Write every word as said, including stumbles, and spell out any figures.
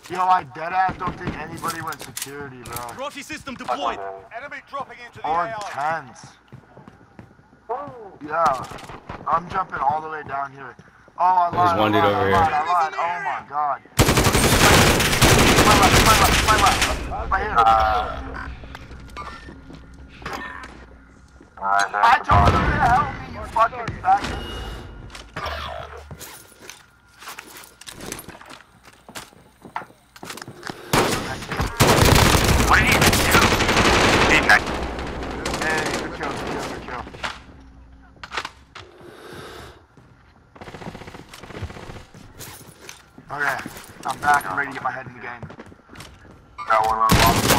Yo, I deadass don't think anybody went security, bro. Trophy system deployed. Enemy dropping into the Or A R. tents. Yeah, I'm jumping all the way down here. Oh, I lied. There's one dude I lied, over I here. lied, I lied. Oh my god. My left, my left, my left. Right here. Alright, I told you to help me, you fucking faggot. what did he even do? He's nice. Hey, good kill, good kill, good kill. Okay, I'm back. I'm ready to get my head in the game. Got one on the